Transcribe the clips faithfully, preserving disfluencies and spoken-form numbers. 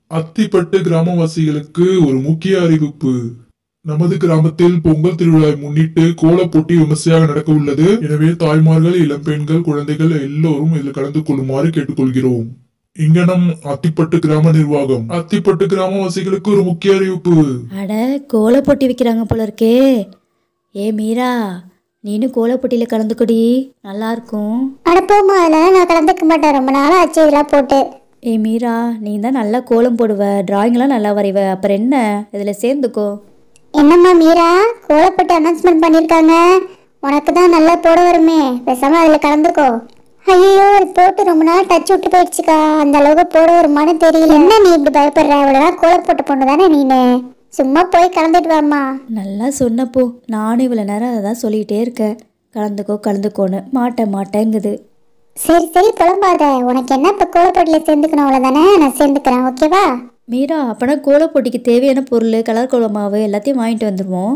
அத்திப்பட்டு கிராமவாசிகளுக்கு ஒரு முக்கிய அறிவிப்பு. நமது கிராமத்தில் பொங்கல் திருவிழாவை முன்னிட்டு கோலப் போட்டி விமர்சையாக நடக்க உள்ளது. எனவே தாய்மார்கள், இளம்பெண்கள், குழந்தைகள் எல்லோரும் இதில் கலந்து கொள்ளுமாறு கேட்டுக்கொள்கிறோம். இங்கனம் அத்திப்பட்டு கிராம நிர்வாகம். அத்திப்பட்டு கிராமவாசிகளுக்கு ஒரு முக்கிய அறிவிப்பு. அட, கோல போட்டி வைக்கிறாங்க போல இருக்கே. ஏ மீரா, நீனும் கோல போட்டியில கலந்துக்கடி, நல்லா இருக்கும். அனுப்பமா, அதனால நான் கலந்துக்க மாட்டேன். ரொம்ப நாளாக ஆச்சு இதெல்லாம் போட்டு. ஏ மீரா, நீ தான் நல்லா கோலம் போடுவ, டிராயிங்லாம் நல்லா வரைவ, அப்புறம் என்ன, இதில் சேர்ந்துக்கோ. என்னம்மா மீரா, கோலப்பட்டு அனௌன்ஸ்மெண்ட் பண்ணியிருக்காங்க. உனக்கு தான் நல்லா போட வருமே, பேசாம அதில் கலந்துக்கோ. ஐயோ, போட்டு ரொம்ப நாள் டச் விட்டு போயிடுச்சுக்கா. அந்த அளவுக்கு போட வருமானு தெரியல. என்ன நீ இப்படி பயப்படுற? அவ்வளோதான் கோல போட்டு பொண்ணு தானே நீனு, சும்மா போய் கலந்துட்டு வாம்மா. நல்லா சொன்னப்போ, நானும் இவ்வளோ நேரம் அதை தான் சொல்லிக்கிட்டே இருக்கேன், கலந்துக்கோ கலந்துக்கோன்னு. மாட்டேன் மாட்டேங்குது. சரி சரி புலம்பாத. உனக்கு என்ன இப்போ கோலப்போட்டியில் சேர்ந்துக்கணும் அவ்வளோதானே, நான் சேர்ந்துக்கிறேன், ஓகேவா? மீரா, அப்போனா கோல போட்டிக்கு தேவையான பொருள், கலர் கோல மாவு எல்லாத்தையும் வாங்கிட்டு வந்துடுவோம்.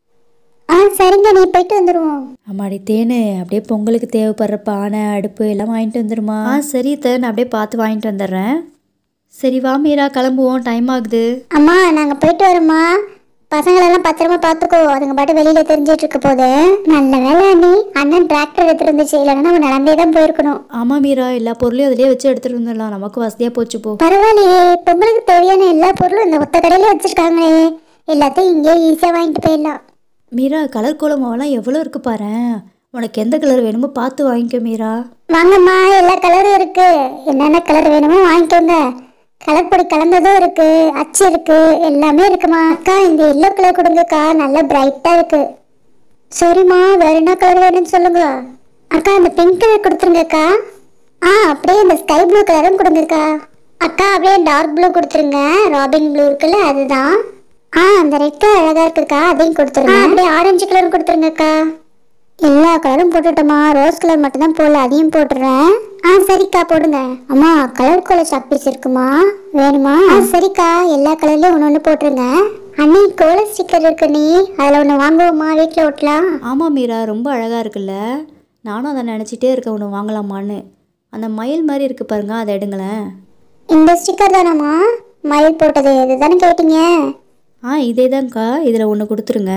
ஆ சரிங்க, நீ போயிட்டு வந்துடுவோம். அம்மாடி தேனு, அப்படியே பொங்கலுக்கு தேவைப்படுற பானை, அடுப்பு எல்லாம் வாங்கிட்டு வந்துடுமா? ஆ சரி தேன், அப்படியே பார்த்து வாங்கிட்டு வந்துடுறேன். சரி வா மீரா, கிளம்புவோம், டைம் ஆகுது. அம்மா, நாங்கள் போயிட்டு வரோம்மா. பசங்களெல்லாம் பத்திரமா பார்த்துக்கோ, அதுங்க பாட்டு வெளியில் தெரிஞ்சிட்டு இருக்க போது. நல்ல வேலை நீ அண்ணன் டிராக்டர் எடுத்துட்டு இருந்துச்சு, இல்லைன்னா நம்ம நடந்தே தான் போயிருக்கணும். ஆமாம் மீரா, எல்லா பொருளையும் அதிலே வச்சு எடுத்துகிட்டு வந்துடலாம், நமக்கு வசதியாக போச்சு போ. பரவாயில்லையே, பொங்கலுக்கு தேவையான எல்லா பொருளும் இந்த ஒத்த கடையில வச்சிருக்காங்களே, எல்லாத்தையும் இங்கே ஈஸியாக வாங்கிட்டு போயிடலாம். மீரா, கலர் கோலமாவெல்லாம் எவ்வளோ இருக்கு பாரு. உனக்கு எந்த கலர் வேணுமோ பார்த்து வாங்கிக்கோ மீரா. வாங்கம்மா, எல்லா கலரும் இருக்கு, என்னென்ன கலர் வேணுமோ வாங்கிக்கோங்க. கலர் பொடி கலந்ததும் இருக்கு, அச்சு இருக்கு, எல்லாமே இருக்குமா. அக்கா, இந்த எல்லோ கலர் கொடுங்கக்கா, நல்லா பிரைட்டா இருக்கு. சரிம்மா, வேற என்ன கலர் வேணும்னு சொல்லுங்க. அக்கா, அந்த பிங்க் கலர் கொடுத்துருங்கக்கா. ஆ, அப்படியே இந்த ஸ்கை ப்ளூ கலரும் கொடுங்கக்கா. அக்கா, அப்படியே டார்க் ப்ளூ கொடுத்துருங்க, ராபின் ப்ளூ இருக்குல்ல அதுதான். ஆ, அந்த ரெட் கலர் அழகா இருக்குக்கா, அதையும் கொடுத்துருங்க. அப்படியே ஆரஞ்சு கலர் கொடுத்துருங்கக்கா. எல்லா கலரும் போட்டுட்டோமா, ரோஸ் கலர் மட்டும் தான் போடல, அதையும் போட்டுறேன். ஆ சரிக்கா, போடுங்க. அம்மா, கலர் கோல சாப்பீஸ் இருக்குமா, வேணுமா? ஆ சரிக்கா, எல்லா கலர்லயும் ஒன்று ஒன்று போட்டுருங்க. அண்ணி, கோல ஸ்டிக்கர் இருக்கு, நீ அதில் ஒன்று வாங்குவோமா, வீட்டில் ஓட்டலாம். ஆமாம் மீரா, ரொம்ப அழகாக இருக்குல்ல, நானும் அதை நினச்சிட்டே இருக்கேன் ஒன்று வாங்கலாமான்னு. அந்த மயில் மாதிரி இருக்கு பாருங்க, அதை எடுங்களேன். இந்த ஸ்டிக்கர் தானம்மா மயில் போட்டது, இதுதானே கேட்டீங்க? ஆ இதே தான்க்கா, இதில் ஒன்று கொடுத்துருங்க.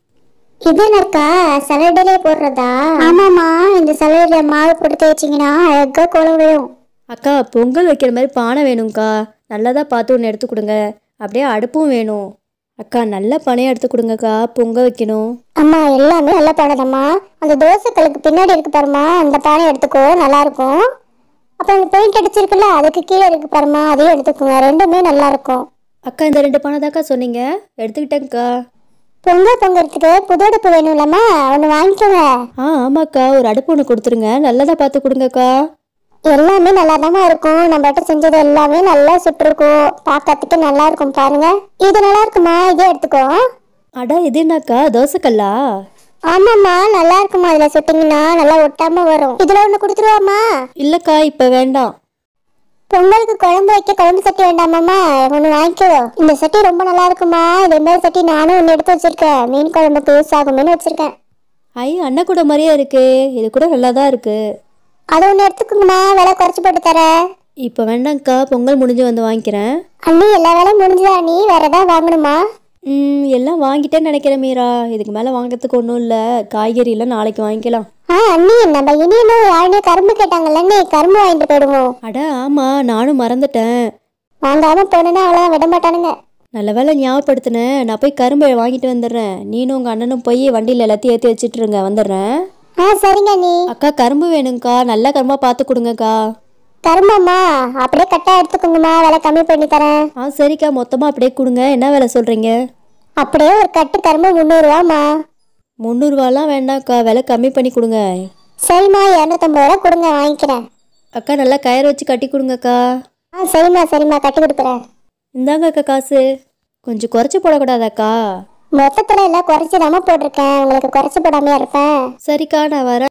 இது என்னக்கா, சலடையிலே போடுறதா? ஆமாம்மா, இந்த சலடையில மாவு போட்டு தேய்ச்சிங்கன்னா அழகாக கோலம் விழும். அக்கா, பொங்கல் வைக்கிற மாதிரி பானை வேணும்க்கா, நல்லதாக பார்த்து ஒன்று எடுத்து கொடுங்க. அப்படியே அடுப்பும் வேணும். அக்கா, நல்ல பானையாக எடுத்து கொடுங்கக்கா, பொங்கல் வைக்கணும். அம்மா, எல்லாமே நல்ல பானை தான்மா. அந்த தோசை கல்லுக்கு பின்னாடி இருக்கு பாருமா, அந்த பானை எடுத்துக்கோ, நல்லா இருக்கும். அப்புறம் அந்த பெயிண்ட் அடிச்சிருக்குல்ல, அதுக்கு கீழே இருக்கு பாருமா, அதையும் எடுத்துக்கோங்க, ரெண்டுமே நல்லா இருக்கும். அக்கா, இந்த ரெண்டு பானை தாக்கா சொன்னீங்க, எடுத்துக்கிட்டேங்க்கா. பொங்கல் பொங்கறதுக்கு புது அடுப்பு வேணும்லம்மா, ஒன்று வாங்கிக்கோங்க. ஆ ஆமாக்கா, ஒரு அடுப்பு ஒன்று கொடுத்துருங்க, நல்லதாக பார்த்து கொடுங்கக்கா. எல்லாமே நல்லா தானே இருக்கும், நம்மகிட்ட செஞ்சது எல்லாமே நல்லா சுட்டுருக்கும், பார்க்கறதுக்கு நல்லா இருக்கும் பாருங்க. இது நல்லா இருக்குமா, இதே எடுத்துக்கோ. அடா, இது என்னக்கா, தோசைக்கல்லா? ஆமாம்மா, நல்லா இருக்குமா, இதில் சுட்டிங்கன்னா நல்லா ஒட்டாம வரும். இதில் ஒன்று கொடுத்துருவாம்மா. இல்லைக்கா, இப்போ வேண்டாம். பொங்கலுக்கு குழம்பு வைக்க குழம்பு சட்டி வேண்டாமாம்மா, ஒன்று வாங்கிக்கோ. இந்த சட்டி ரொம்ப நல்லா இருக்குமா, இதே மாதிரி சட்டி நானும் ஒன்று எடுத்து வச்சிருக்கேன், மீன் குழம்புக்கு யூஸ் ஆகும்னு வச்சிருக்கேன். ஐ, அண்ணன் கூட மாதிரியே இருக்கு, இது கூட நல்லா தான் இருக்கு. அதை ஒன்று எடுத்துக்கோங்கம்மா, விலை குறைச்சி போட்டு தரேன். இப்போ வேண்டாங்க்கா, பொங்கல் முடிஞ்சு வந்து வாங்கிக்கிறேன். அண்ணி, எல்லா வேலையும் முடிஞ்சுதா? நீ வேற ஏதாவது வாங்கணுமா? ம் எல்லாம் வாங்கிட்டேன்னு நினைக்கிறேன் மீரா, இதுக்கு மேலே வாங்கிறதுக்கு ஒன்றும் இல்லை, காய்கறியெல்லாம் நாளைக்கு வாங்கிக்கலாம். ஆ அண்ணி, நம்ம இனியும் யாருனே கரும்பு கேட்டாங்கல்ல, நீ கரும்பு வாங்கிட்டு போயிடுவோம். அட ஆமாம், நானும் மறந்துட்டேன். வாங்காம போனேன்னா அவ்வளோதான், விட மாட்டானுங்க. நல்ல வேலை ஞாபகப்படுத்தினேன், நான் போய் கரும்பை வாங்கிட்டு வந்துடுறேன். நீனும் உங்கள் அண்ணனும் போய் வண்டியில் எல்லாத்தையும் ஏற்றி வச்சுட்டுருங்க, வந்துடுறேன். ஆ சரிங்க அண்ணி. அக்கா, கரும்பு வேணுங்க்கா, நல்ல கரும்பாக பார்த்து கொடுங்கக்கா. கரும்பாம்மா, அப்படியே கட்டாக எடுத்துக்கோங்கம்மா, விலை கம்மி பண்ணி தரேன். ஆ சரிக்கா, மொத்தமாக அப்படியே கொடுங்க, என்ன விலை சொல்கிறீங்க? அப்படியே ஒரு கட்டு கரும்பு முந்நூறுரூவாம்மா. முந்நூறுவாலாம் வேண்டாம்க்கா, விலை கம்மி பண்ணி கொடுங்க. சரிம்மா, இரநூத்தம்பது ரூபா கொடுங்க, வாங்கிக்கிறேன். அக்கா, நல்லா கயிறு வச்சு கட்டி கொடுங்கக்கா. ஆ சரிம்மா சரிம்மா, கட்டி கொடுக்குறேன். இந்தாங்க அக்கா காசு, கொஞ்சம் குறைச்சி போடக்கூடாதாக்கா? மொத்தத்தில் எல்லாம் குறைச்சி தாம்மா போட்டிருக்கேன், உங்களுக்கு குறைச்சி போடாமையா இருப்பேன். சரிக்கா, நான் வரேன்.